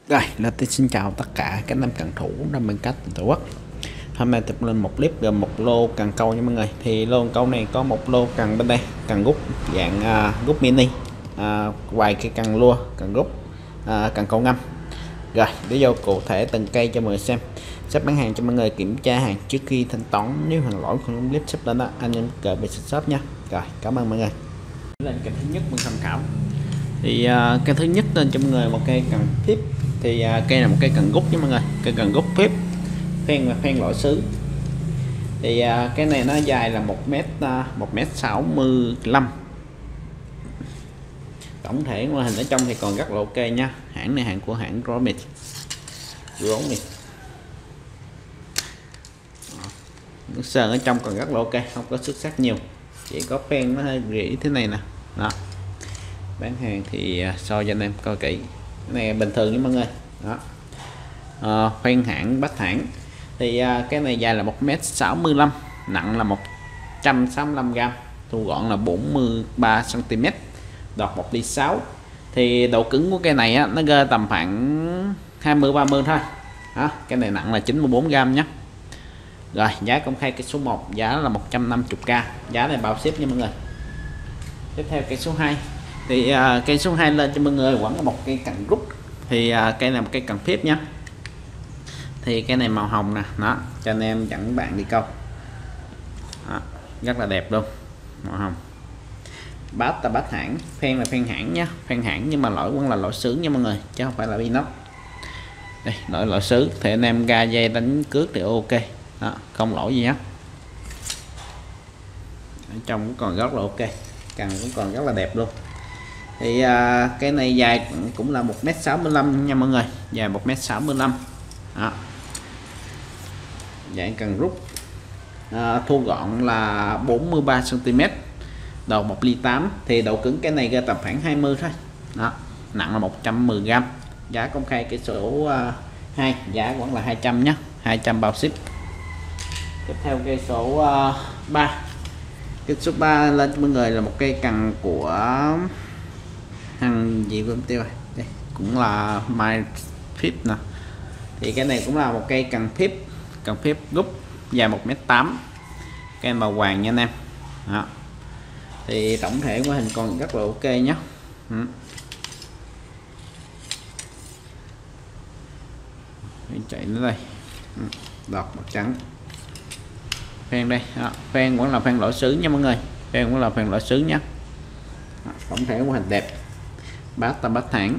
Rồi, xin chào tất cả các anh cần thủ đam mê cá Tổ quốc. Hôm nay tập lên một clip gồm một lô cần câu nha mọi người. Thì lô cần câu này có một lô cần bên đây, cần rút dạng rút mini, vài cái cần lua, cần rút, cần câu ngâm. Rồi, để vô cụ thể từng cây cho mọi người xem. Sắp bán hàng cho mọi người kiểm tra hàng trước khi thanh toán. Nếu hàng lỗi không clip sắp lên đó, anh em cờ về shop nha. Rồi, cảm ơn mọi người. Lên cây thứ nhất mình tham khảo. Thì cây thứ nhất lên cho mọi người một cây cần phíp. Thì cây là một cây cần rút với mọi người, cây cần rút phíp phen và phen loại sứ. Thì cái này nó dài là 1m65. Tổng thể ngoại hình ở trong thì còn rất là ok nha. Hãng này hãng của hãng Gromit. Nước sơn ở trong còn rất là ok, không có xuất sắc nhiều, chỉ có phen nó hơi rỉ thế này nè. Đó, bán hàng thì soi cho anh em coi kỹ. Cái này bình thường với mọi người. Đó, khoen hãng Bách Hãng. Thì cái này dài là 1m65, nặng là 165g, thu gọn là 43cm, đọt 1,6 ly. Thì độ cứng của cây này á, nó rơi tầm khoảng 20-30 thôi. Đó, cái này nặng là 94g nhé. Rồi, giá công khai cây số 1 giá là 150k, giá này bao ship nha mọi người. Tiếp theo cây số 2. Thì cây số 2 lên cho mọi người vẫn là một cây cần rút. Thì cây này một cây cần phíp nhá. Thì cái này màu hồng nè, đó cho anh em dẫn bạn đi câu. Đó, rất là đẹp luôn, màu hồng. Bát là bát hãng, phen là phen hãng nhá, phen hãng nhưng mà lỗi vẫn là lỗi sứ nha mọi người, chứ không phải là inox. Đây, lỗi sứ thì anh em ga dây đánh cước thì ok. Đó, không lỗi gì nhá. Ở trong cũng còn rất là ok, cần cũng còn rất là đẹp luôn. Thì cái này dài cũng là 1m65 nha mọi người, dài 1m65. Đó, dạng cần rút, thu gọn là 43cm, đầu 1,8 ly. Thì độ cứng cái này ra tầm khoảng 20 thôi. Đó, nặng là 110g, giá công khai cái số 2 giá vẫn là 200 nhé, 200 bao ship. Tiếp theo cây số 3. Cây số 3 lên cho mọi người là một cây cần của hàng gì quên tiêu rồi. Đây cũng là My Phíp nè. Thì cái này cũng là một cây cần phíp rút, dài 1m8, cây màu vàng nha anh em. Đó, thì tổng thể của hình còn rất là ok nhé. Chạy nữa đây, đọt màu trắng, phen đây. Đó, phen vẫn là phen lỗi sứ nha mọi người, phen vẫn là phen lỗi sứ nhé. Đó, tổng thể của hình đẹp. Bát là bát hãng.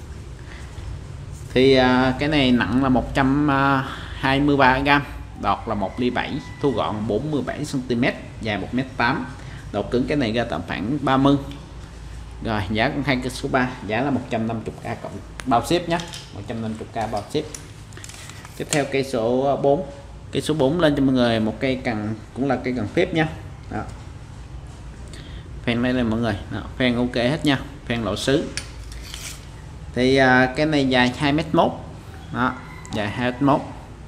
Thì cái này nặng là 123g, đọt là 1,7 ly, thu gọn 47cm, dài 1m8, độ cứng cái này ra tầm khoảng 30. Rồi, giá cũng hai cây số 3 giá là 150k cộng bao ship nhé, 150k bao ship. Tiếp theo cây số 4. Cây số 4 lên cho mọi người một cây cần, cũng là cây cần phíp nhé. Đó, phen đây mọi người. Đó, phen ok hết nha, phen lỗ sứ. Thì cái này dài 2m1. Đó, dài 2m1,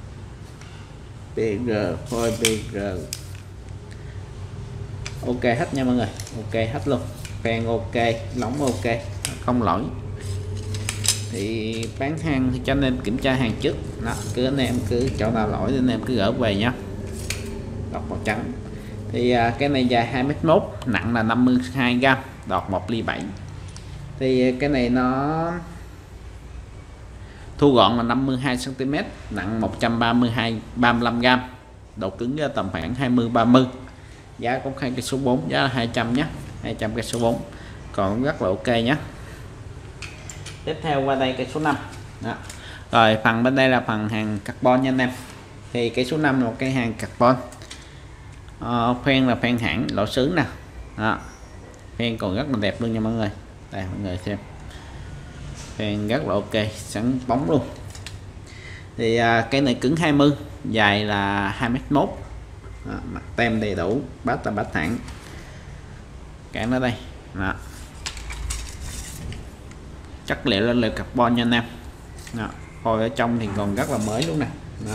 BG phôi BG ok hết nha mọi người, ok hết luôn, phen ok, lóng ok, không lỗi. Thì bán hàng thì cho anh em kiểm tra hàng trước. Đó, cứ anh em cứ chỗ nào lỗi thì anh em cứ gỡ về nhá. Đọt màu trắng. Thì cái này dài 2m1, nặng là 52g, đọt 1,7 ly. Thì cái này nó thu gọn là 52cm, nặng 135g, độ cứng ra tầm khoảng 20-30. Giá công khai cây số 4 giá là 200 nhé, 200 cây số 4 còn rất là ok nhé. Tiếp theo qua đây cây số 5. Đó, rồi phần bên đây là phần hàng carbon nha anh em. Thì cây số 5 là một cây hàng carbon, phen là phen hãng lỗ sứ nè. Đó, phen còn rất là đẹp luôn nha mọi người, đây mọi người xem, phen rất là ok, sẵn bóng luôn. Thì cái này cứng 20, dài là 2m1. Đó, mặt tem đầy đủ, bát là bát hãng, cản ở đây. Đó, chất liệu lên liệu carbon nha anh em. Đó, phôi ở trong thì còn rất là mới luôn nè. Đó,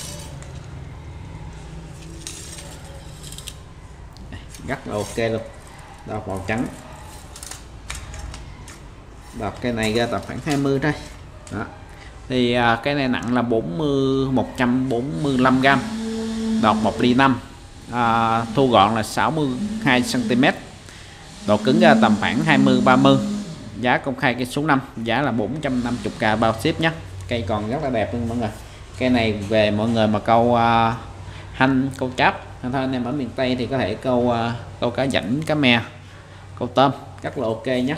rất là ok luôn, đọt màu trắng, đọt cái này ra tầm khoảng 20 thôi. Đó, Thì cái này nặng là 145g, đọt 1 ly 5, thu gọn là 62 cm, độ cứng ra tầm khoảng 20-30. Giá công khai cây số 5, giá là 450k bao ship nhé. Cây còn rất là đẹp luôn mọi người. Cây này về mọi người mà câu hanh, câu cháp, thôi anh em ở miền Tây thì có thể câu cá rảnh, cá me, câu tôm rất là ok nhé.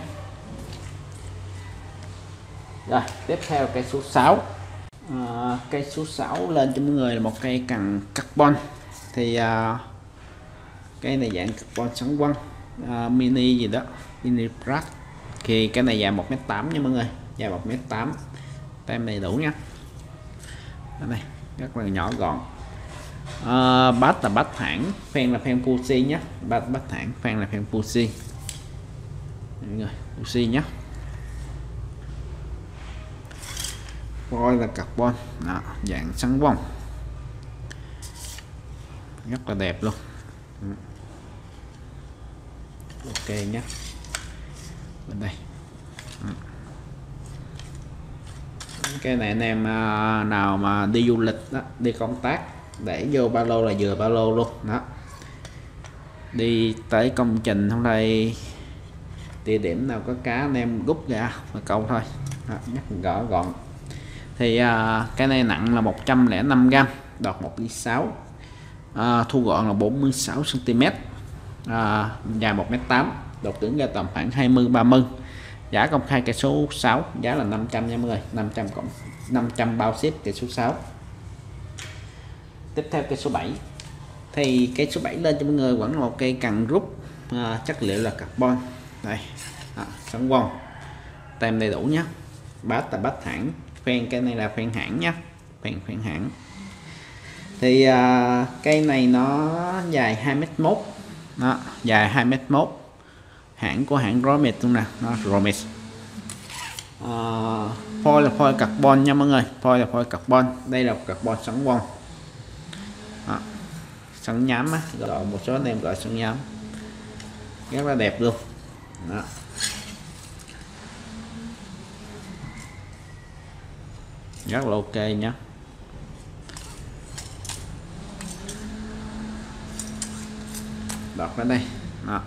Rồi tiếp theo cây số 6. Cây số 6 lên cho mọi người là một cây cần carbon. Thì cây này dạng carbon sáng quăng, mini gì đó, mini brass. Thì cái này dài 1m8 nha mọi người, dài 1m8, tem đầy đủ nha. Đây này rất là nhỏ gọn. Bát là bát thẳng, phen là phen Fuji nhé. Bát thẳng, phen là phen Fuji, Fuji nhé. Voi là carbon đó, dạng sáng bóng, rất là đẹp luôn. Ok nhé. Bên đây cái này anh em nào mà đi du lịch đó, đi công tác để vô ba lô là vừa ba lô luôn đó. Đi tới công trình hôm nay địa điểm nào có cá anh em rút ra và câu thôi đó, nhắc gõ gọn. Thì cái này nặng là 105g, đọt 1 ly 6, thu gọn là 46 cm, dài 1m8, độ cứng ra tầm khoảng 20-30. Giá công khai cây số 6, giá là 500 nha mọi người, 500 cộng 500 bao ship cây số 6. Tiếp theo cây số 7. Thì cây số 7 lên cho mọi người vẫn là một cây cần rút, chất liệu là carbon. Đây, sáng quang, tem đầy đủ nhé. Bát là bát thẳng, phen cái này là phen hãng nhé, phen hãng. Thì cây này nó dài 2m1 đó, dài 2m1, hãng của hãng Romet luôn nè, Romet. Phôi là phôi carbon nha mọi người, phôi là phôi carbon. Đây là carbon sáng quang, sáng nhám á, gọi một số anh em gọi sáng nhám, rất là đẹp luôn đó. Rất là ok nhé. Đọt ở đây đó.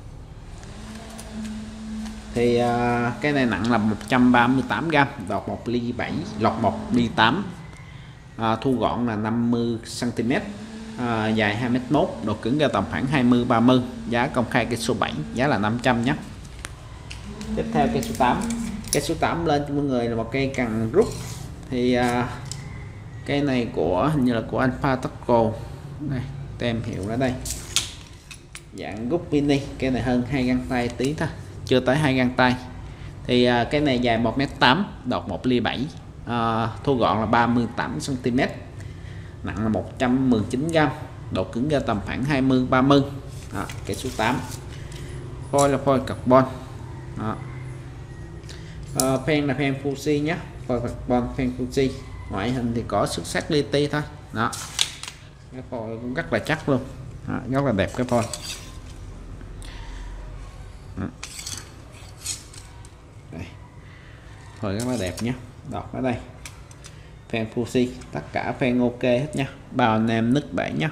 Thì cái này nặng là 138g, đọt 1 ly 7, lọt 1 ly 8, thu gọn là 50 cm, dài 2m1, độ cứng ra tầm khoảng 20-30. Giá công khai cây số 7, giá là 500 nhé. Tiếp theo cây số 8. Cây số 8 lên cho mọi người là một cây cần rút. Thì cây này của hình như là của Alpha Taco, đây tem hiệu ở đây, dạng rút mini. Cây này hơn 2 găng tay tí thôi, chưa tới 2 găng tay. Thì cái này dài 1m8, đọt 1 ly 7, thu gọn là 38 cm, nặng là 119g, độ cứng ra tầm khoảng 20-30. Cây số 8. Phôi là phôi carbon đó. Phen là phen Fuji nhé, phôi carbon phen Fuji. Ngoại hình thì có xuất sắc li ti thôi đó, cái phôi cũng rất là chắc luôn đó, rất là đẹp cái phôi. Đây, phôi rất là đẹp nhé. Đọt ở đây phen Fuji, tất cả phen ok hết nha, bao anh em nứt bể nhé.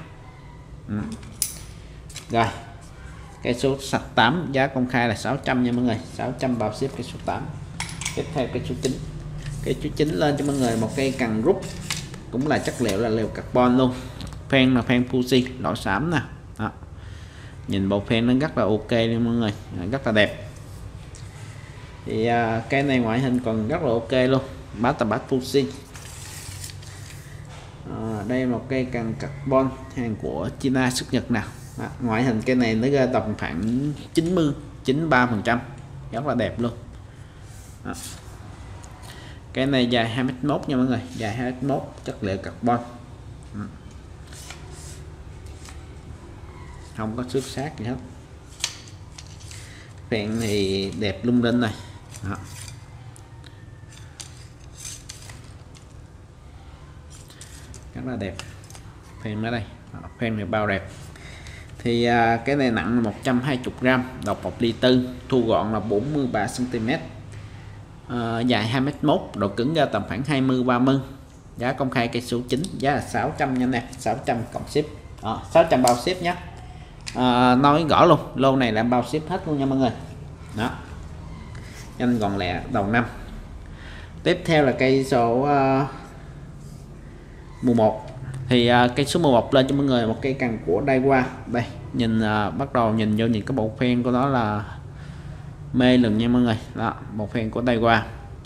Rồi cây số 8, giá công khai là 600 nha mọi người, 600 bao ship cây số 8. Tiếp theo cây số 9. Cây số 9 lên cho mọi người một cây cần rút, cũng là chất liệu là liều carbon luôn. Phen là phen Fuji, lỗ xám nè đó. Nhìn bộ phen nó rất là ok luôn mọi người, rất là đẹp. Thì cây này ngoại hình còn rất là ok luôn, bát là bát Fuji. Đây một cây cần carbon hàng của China xuất Nhật nào. Ngoại hình cây này nó ra tầm khoảng 90-93%, rất là đẹp luôn đó. Cái này dài 2m1 nha mọi người, dài 2m1, chất liệu carbon, không có xước sát gì hết. Phen thì đẹp lung linh này đó. Rất là đẹp. Phen ở đây, phen này bao đẹp. Thì cái này nặng là 120g, đọt 1 ly 4, thu gọn là 43 cm, dài 2m1, độ cứng ra tầm khoảng 20-30. Giá công khai cây số 9 giá là 600 nha anh em, 600 cộng ship, 600 bao ship nhé. Nói rõ luôn, lô này là bao ship hết luôn nha mọi người. Đó, nhanh gọn lẹ đầu năm. Tiếp theo là cây số 11. Thì cây số 11 lên cho mọi người một cây cần của Daiwa. Đây, nhìn bắt đầu nhìn vô những cái bộ phen của nó là mê lừng nha mọi người. Đó, một phen của Daiwa.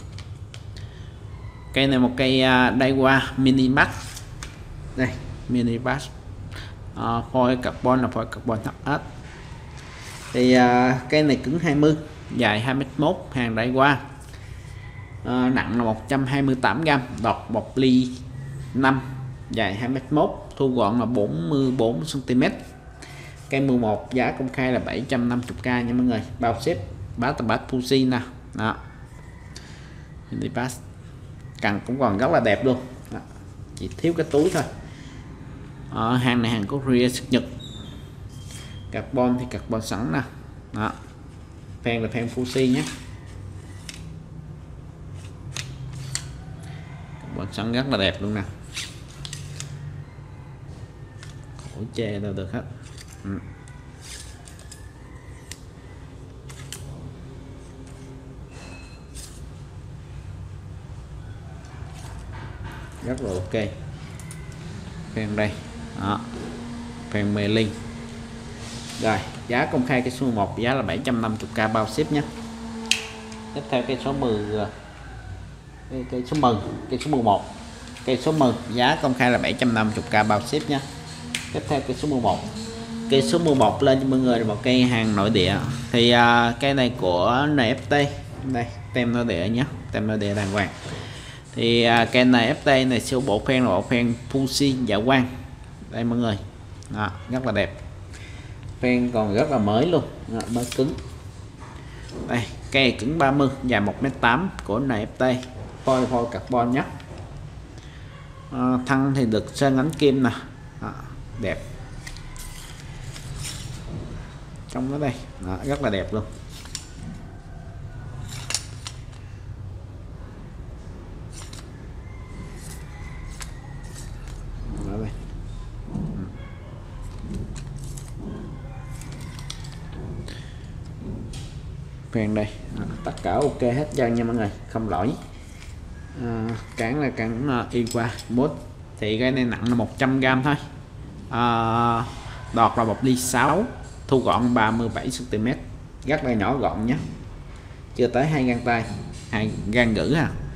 Cây này một cây Daiwa Mini Max. Đây, Mini Max. Phôi carbon là phôi carbon HS. Thì cây này cứng 20, dài 2m1, hàng Daiwa. Nặng là 128g, đọt 1 ly 5, dài 2m1, thu gọn là 44cm. Cây 11 giá công khai là 750k nha mọi người, bao ship, bát Fuji nè. Đó, Mini Pass cần cũng còn rất là đẹp luôn. Đó, chỉ thiếu cái túi thôi. Hàng này hàng Korea xuất Nhật, carbon thì carbon sẵn nè. Đó, phen là phen Fuji nhé, carbon sẵn rất là đẹp luôn nè, khỏi chê đâu được hết. Rất là ok. Phen đây. Đó, phen mê linh. Rồi, giá công khai cây số 11 giá là 750k bao ship nhé. Tiếp theo cây số 10, cây số 10, cây số 11. Cây số 10 giá công khai là 750k bao ship nhé. Tiếp theo cây số 11. Cây số 11 lên cho mọi người là một cây hàng nội địa. Thì cây này của NFT. Đây, tem nội địa nhé, tem nội địa đàng hoàng. Thì cây này FT này siêu bộ phen là bộ phen Fuji dạ quang. Đây mọi người. Đó, rất là đẹp. Phen còn rất là mới luôn. Đó, mới cứng. Đây, cây cứng 30, dài 1m8 của NFT, phôi carbon nhé. Thân thì được sơn ánh kim nè. Đó, đẹp. Trong nó đây. Đó, rất là đẹp luôn. Phen đây, tất cả ok hết trơn nha mọi người, không lỗi. Cán là cán Iwa Mốt. Thì cái này nặng là 100g thôi. Đọt là 1 ly 6, thu gọn 37cm, rất là nhỏ gọn nhé, chưa tới 2 gang tay, 2 gang gửi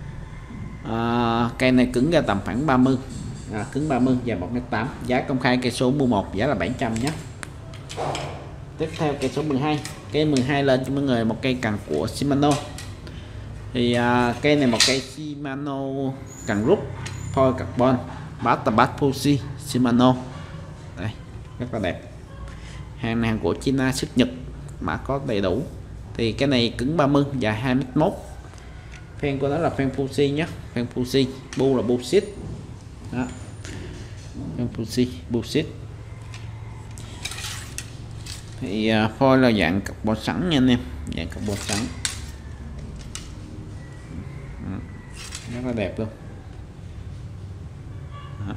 cây này cứng ra tầm khoảng 30, cứng 30 và 1m8. Giá công khai cây số 11 giá là 700 nhé. Tiếp theo cây số 12. Cây 12 lên cho mọi người một cây cần của Shimano. Thì cây này một cây Shimano cần rút, phôi carbon, bát Fuji Shimano. Đây, rất là đẹp. Hàng này hàng của China xuất Nhật, mà có đầy đủ. Thì cái này cứng 30, dài 2m1. Phen của nó là phen Fuji nhé, phen Fuji, bu là bullshit. Đó, phen Fuji bullshit. Thì phôi là dạng carbon sẵn nha anh em, dạng carbon sẵn. Rất là đẹp luôn. Đó.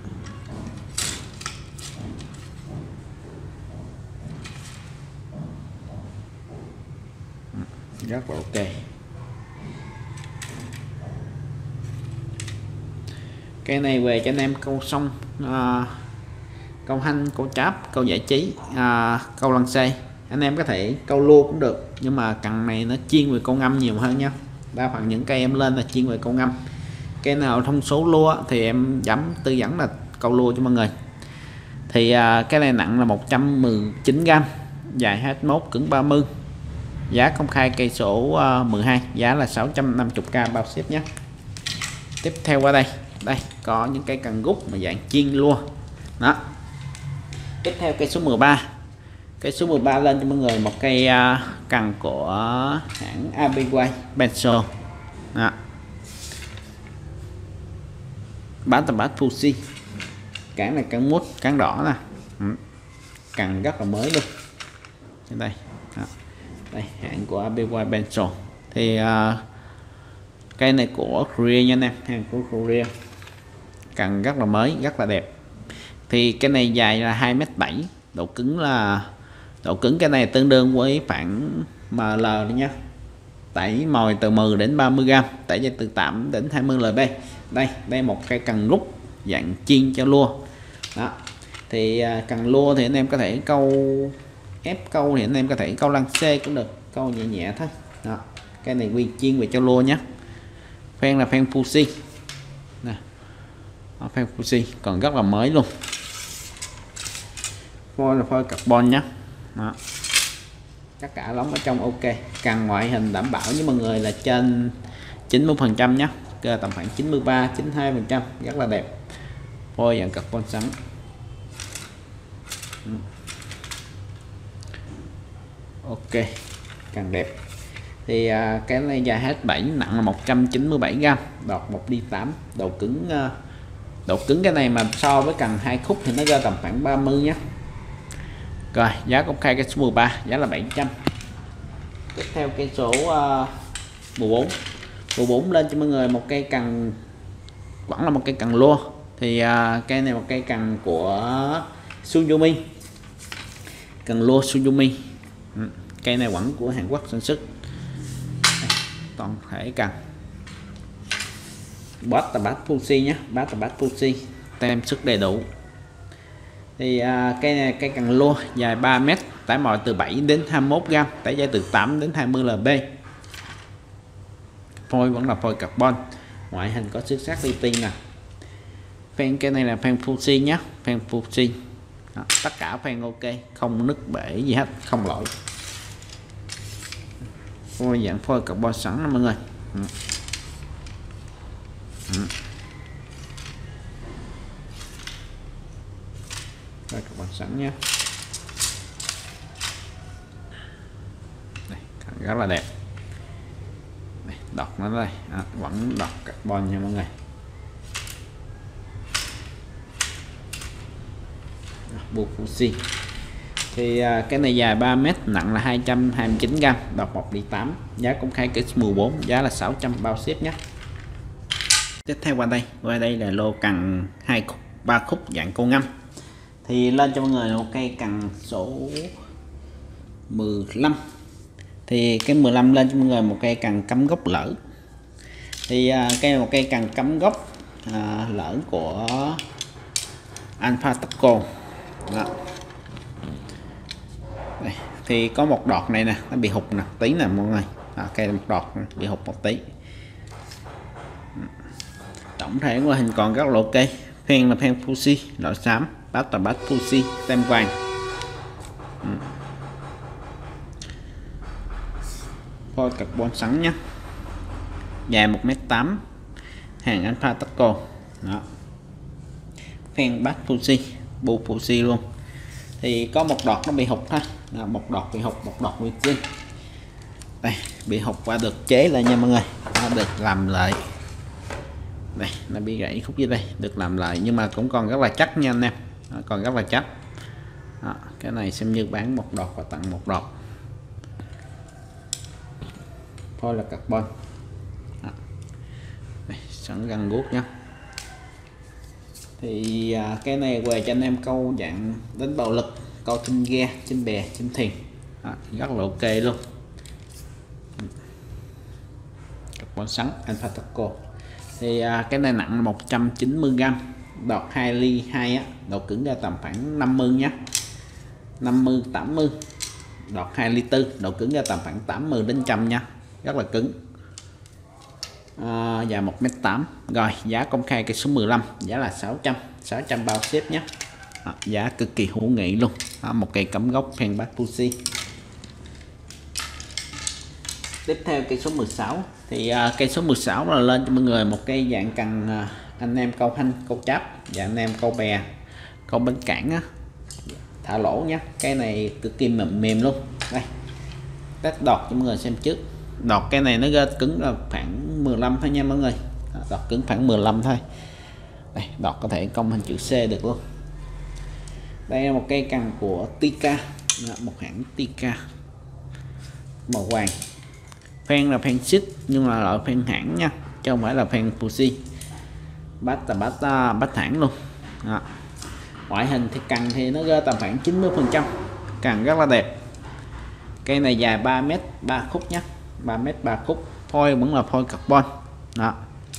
Rất là ok. Cái này về cho anh em câu sông, câu hanh, câu cháp, câu giải trí, câu lăng xê. Anh em có thể câu lua cũng được, nhưng mà cần này nó chuyên về câu ngâm nhiều hơn nha. Đa phần những cây em lên là chuyên về câu ngâm. Cây nào thông số lua thì em tư vấn là câu lua cho mọi người. Thì cái này nặng là 119g, dài 2m1, cứng 30. Giá công khai cây số 12 giá là 650k bao ship nhé. Tiếp theo qua đây, có những cây cần gút mà dạng chiên lua. Đó. Tiếp theo cây số 13. Cây số 13 lên cho mọi người một cây cần của hãng ABY Benso. Đó. Bát Fuji. Cán này cán mút, cán đỏ nè. Cần rất là mới luôn. Đây. Đó. Đây, hãng của ABY Benso. Thì Cây này của Korea nha anh em, hàng của Korea, cần rất là mới, rất là đẹp. Thì cái này dài là 2m7, độ cứng cái này tương đương với khoảng ML nha. Tẩy mồi từ 10 đến 30g, tẩy dây từ 8 đến 20 lb. Đây một cây cần rút dạng chiên cho lua đó. Thì cần lua thì anh em có thể câu ép câu, thì anh em có thể câu lăng xê cũng được, câu nhẹ nhẹ thôi đó. Cái này quy chiên về cho lua nhé. Phen là phen Fuji nè, phen Fuji còn rất là mới luôn. Phôi là phôi carbon nhé đó. Tất cả lóng ở trong ok. Cần ngoại hình đảm bảo với mọi người là trên 90% nhé, cơ tầm khoảng 93-92%, rất là đẹp. Phôi dạng carbon sắn. Ok, càng đẹp. Thì cái này dài hết 7, nặng là 197g, đọt 1D8, độ cứng cái này mà so với cần 2 khúc thì nó ra tầm khoảng 30 nhé. Rồi giá công khai cái số 13 giá là 700. Tiếp theo cây số 14 lên cho mọi người một cây cần, vẫn là một cây cần lua. Thì cây này một cây cần của Suzumi, cần lua Suzumi. Cây này vẫn của Hàn Quốc sản xuất. Toàn thể cần bát là bát Fuji nhé, bát là bát Fuji, tem sức đầy đủ. Thì cây này cây cần lua dài 3m, tải mồi từ 7 đến 21g, tải dây từ 8 đến 20 lb. Phôi vẫn là phôi carbon, ngoại hình có xước sắc li ti nè. Phen cây này là phen Fuji nhé, phen Fuji đó, tất cả phen ok, không nứt bể gì hết, không lỗi. Phôi dạng phôi carbon sẵn đó mọi người. Phôi carbon sẵn nhé. Đây, rất là đẹp. Đây, đọt nó đây, vẫn đọt carbon nha mọi người. Bu Fuji. Thì cái này dài 3m, nặng là 229g, đọt 1D8, giá công khai cái 14 giá là 600 bao ship nhé. Tiếp theo qua đây là lô cần 2 khúc 3 khúc dạng cô ngâm. Thì lên cho mọi người một cây cần số 15. Thì cái 15 lên cho mọi người một cây cần cắm gốc lỡ. Thì cây là một cây cần cắm gốc lỡ của Alpha Taco đó. Đây, thì có một đọt này nè, nó bị hụt nè tí nè mọi người. Cây một đọt bị hụt một tí. Tổng thể ngoại hình còn rất là ok. Phen là phen Fuji loại xám, bát là bát Fuji tem vàng. Phôi carbon sẵn nhé, dài 1m8, hàng Alpha Taco đó. Phen bát Fuji, bu Fuji luôn. Thì có một đọt nó bị hụt ha, một đọt bị hụt, một đọt bị chênh. Đây bị hụt và được chế lại nha mọi người, nó được làm lại. Đây nó bị gãy khúc dưới đây, được làm lại nhưng mà cũng còn rất là chắc nha anh em, còn rất là chắc đó. Cái này xem như bán một đọt và tặng một đọt. Phôi là carbon đó. Đây, sẵn găng guốc nhé. Thì cái này về cho anh em câu dạng đánh bạo lực, câu trên ghe, trên bè, trên thuyền rất là ok luôn. Carbon sắn Alpha Taco. Thì cái này nặng là 190g, đọt 2 ly 2 á, độ cứng ra tầm khoảng 50 nhé, 50-80, đọt 2 ly 4, độ cứng ra tầm khoảng 80 đến 100 nha, rất là cứng. Dài 1m8. Rồi giá công khai cái số 15 giá là 600 bao ship nhé. Giá cực kỳ hữu nghị luôn. Một cây cắm gốc phen bát Fuji. Tiếp theo cây số 16. Thì cây số 16 là lên cho mọi người một cây dạng cần anh em câu hanh, câu cháp, và anh em câu bè, câu bến cảng á, thả lỗ nhé. Cái này cực kỳ mềm luôn. Đây test đọt cho mọi người xem trước. Đọt cái này nó ra cứng là khoảng 15 thôi nha mọi người, đọt cứng khoảng 15 thôi. Đây, đọt có thể công hình chữ C được luôn. Đây là một cây cần của Tika, một hãng Tika màu vàng. Phen là phen xích nhưng mà loại phen hãng nha, chứ không phải là phen Fuji. Bát là bát thẳng luôn đó. Ngoại hình thì cần thì nó rơi tầm khoảng 90%, cần rất là đẹp. Cây này dài 3m 3 khúc nhé, 3m 3 khúc, phôi vẫn là phôi carbon đó.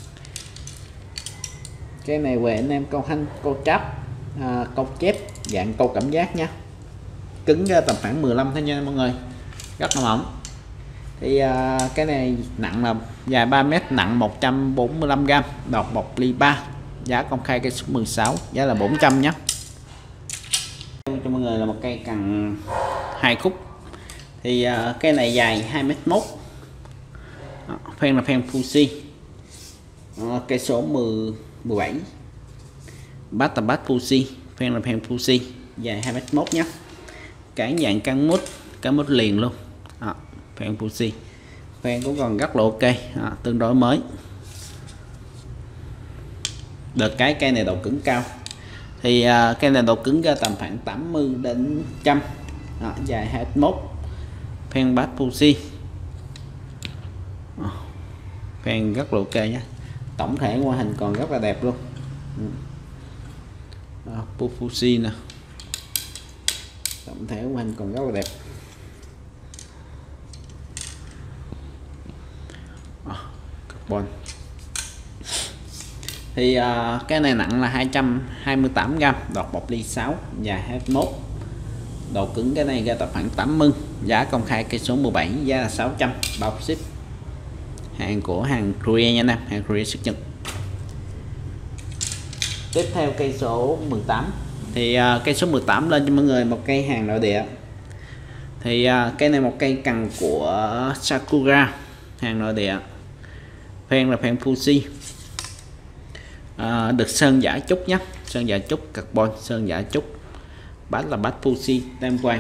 Cái này về anh em câu hanh, câu tráp, câu chép dạng câu cảm giác nha, cứng ra tầm khoảng 15 thôi nha mọi người, rất là mỏng. Thì cái này nặng là dài 3m, nặng 145g, đọt 1 ly 3, giá công khai cây số 16, giá là 400 nhé. Cho mọi người là một cây cần 2 khúc. Thì cây này dài 2m1, phen là phen Fuji, cây số 17, bát là bát Fuji, phen là phen Fuji, dài 2m1 nhé. Cán dạng cán mút liền luôn đó, phen Fuji, phen cũng còn rất là ok đó, tương đối mới. Được cái cây này độ cứng cao. Thì cây này độ cứng ra tầm khoảng 80 đến 100 đó, dài 2m1, phen bát Fuji, phen rất là ok nhé. Tổng thể ngoại hình còn rất là đẹp luôn. Fuji nè, tổng thể ngoại hình còn rất là đẹp. Carbon. Thì cái này nặng là 228g, đọt 1 ly 6, dài 21, độ cứng cái này ra tầm khoảng 80, giá công khai cây số 17, giá là 600, bao ship. Hàng của hàng Korea nha anh em, hàng Korea xuất Nhật. Tiếp theo cây số 18. Thì cây số 18 lên cho mọi người một cây hàng nội địa. Thì cây này một cây cần của Sakura, hàng nội địa, phen là phen Fuji, được sơn giả trúc nhé, sơn giả trúc carbon, sơn giả trúc, bát là bát Fuji tam quan.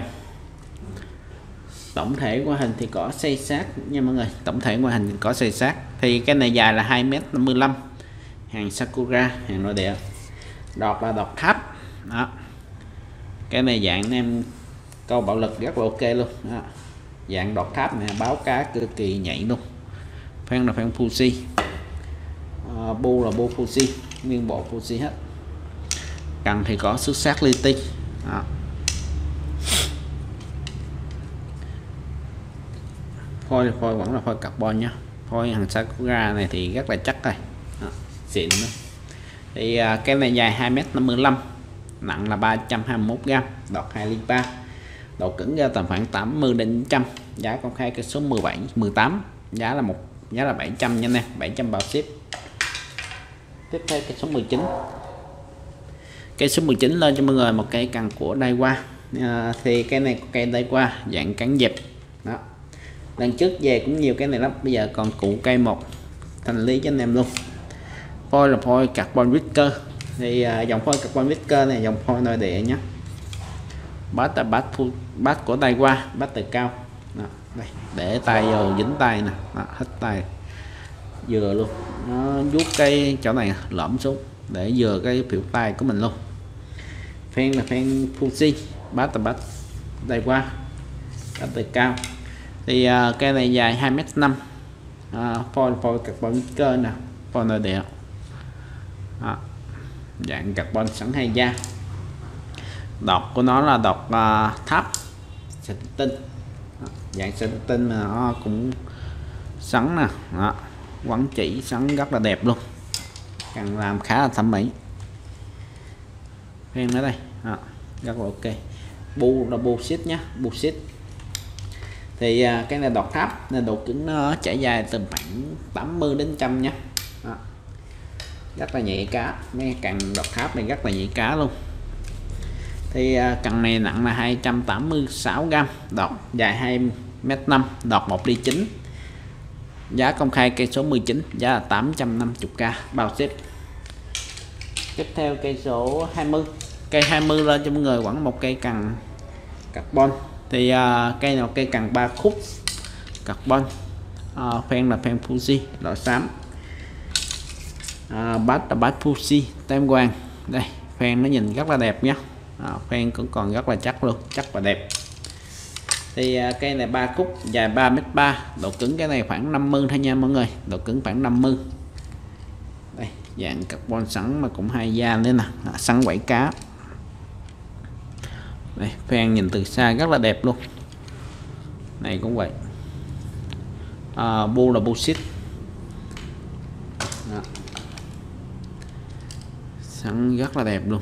Tổng thể ngoại hình thì có xây sát nha mọi người, tổng thể ngoại hình có xây sát. Thì cái này dài là 2m55, hàng Sakura, hàng nội địa, đọt là đọt tháp đó. Cái này dạng em câu bạo lực rất là ok luôn đó. Dạng đọt tháp này báo cá cực kỳ nhạy luôn. Phen là phen Fuji, bu là bu Fuji, nguyên bộ Fuji hết. Cần thì có xuất sắc li ti đó. Phôi vẫn là phôi carbon nhá, phôi hàng Sakura này thì rất là chắc rồi đó, xịn nữa. Thì cái này dài 2m55, nặng là 321g, đọt 2 ly 3, độ cứng ra tầm khoảng 80 đến 100, giá công khai cây số 18, giá là 700 nha nè, 700 bao ship. Tiếp theo cây số 19. Cây số 19 lên cho mọi người một cây cần của Daiwa. Thì cái này có cây Daiwa dạng cán dẹp đó. Lần trước về cũng nhiều cái này lắm, bây giờ còn cụ cây một thành lý cho anh em luôn. Phôi là phôi carbon Whisker. Thì dòng phôi carbon Whisker này dòng phôi nội địa nhé. Bát là bát của Daiwa, bát từ cao đó, đây, để tay vô dính tay nè, hết tay vừa luôn, nó vuốt cái chỗ này lõm xuống để vừa cái phiểu tay của mình luôn. Phen là phen Fuji, bát là bát Daiwa, bát từ cao. Thì cây này dài 2m5, phôi carbon cơ nè, phôi nội địa đó, dạng carbon sẵn hay da. Đọt của nó là đọt tháp xịn tinh, dạng xịn tinh mà nó cũng sẵn nè đó, quấn chỉ sẵn rất là đẹp luôn, cần làm khá là thẩm mỹ. Phen ở đây đó, rất là ok. Bu là bu xít nhé, bu xít. Thì cái này đọt tháp nên độ cứng nó trải dài từ khoảng 80 đến 100 nhé đó. Rất là nhạy cá, mấy cần đọt tháp này rất là nhạy cá luôn. Thì cần này nặng là 286g, đọt dài 2m5, đọt 1 ly 9, giá công khai cây số 19, giá là 850k bao ship. Tiếp theo cây số 20. Cây 20 lên cho mọi người khoảng một cây cần carbon. Thì cây nào cây cần 3 khúc carbon, phen là phen Fuji loại xám, bát là bát Fuji tam quan. Đây phen nó nhìn rất là đẹp nhé, phen cũng còn rất là chắc luôn, chắc và đẹp. Thì cây này 3 khúc, dài 3m3, độ cứng cái này khoảng 50 thôi nha mọi người, độ cứng khoảng 50, dạng carbon sẵn mà cũng hai da nữa nè, sẵn quẩy cá. Đây, phen nhìn từ xa rất là đẹp luôn. Này cũng vậy. Bu là bu xít. Sẵn rất là đẹp luôn.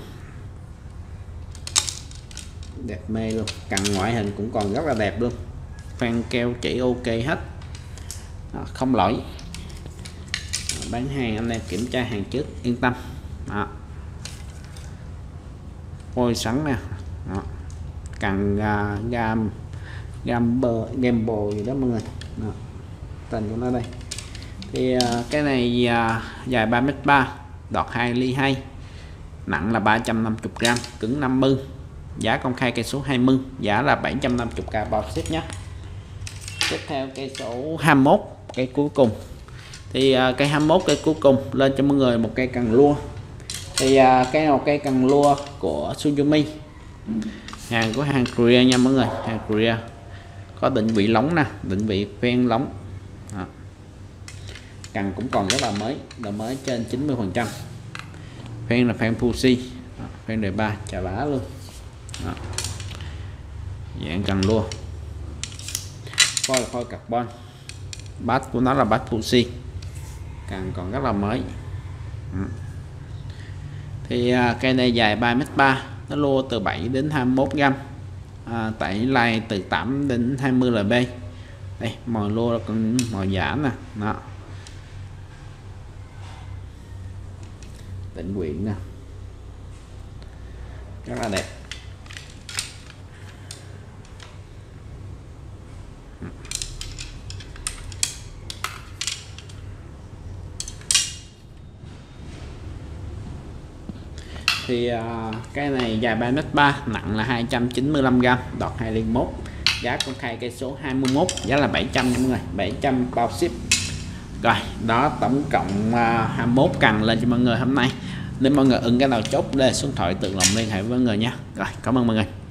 Đẹp mê luôn. Cần ngoại hình cũng còn rất là đẹp luôn. Phen keo chỉ ok hết. Không lỗi. Bán hàng anh em kiểm tra hàng trước yên tâm. Phôi sẵn nè. Cần gamble gì đó mọi người. Tên của nó đây. Thì cái này dài 3m3, đọt 2 ly 2, nặng là 350g, cứng 50, giá công khai cây số 20, giá là 750k bao ship nhé. Tiếp theo cây số 21, cây cuối cùng. Thì cây 21 cây cuối cùng lên cho mọi người một cây cần lua. Thì cây nào cây cần lua của Suzumi, hàng của hàng Korea nha mọi người, hàng Korea, có định vị lóng nè, định vị phen lóng. Cần cũng còn rất là mới, là mới trên 90%. Phen là phen Fuji, phen đời 3 chà bá luôn. Dạng cần lua, phôi carbon, bát của nó là bát Fuji, cần còn rất là mới. Thì cây này dài 3m3, nó lua từ 7 đến 21g, tẩy lai từ 8 đến 20 lb. Đây màu lua còn màu giả nè, đó. Định quyện nè, rất là đẹp. Thì cái này dài 3m3, nặng là 295g, đọt 2 ly 1, giá công khai cây số 21, giá là 700 mọi người, 700 bao ship. Rồi đó, tổng cộng 21 cần lên cho mọi người hôm nay. Nếu mọi người ưng cái nào chốt để số điện thoại tự động liên hệ với mọi người nha. Rồi cảm ơn mọi người.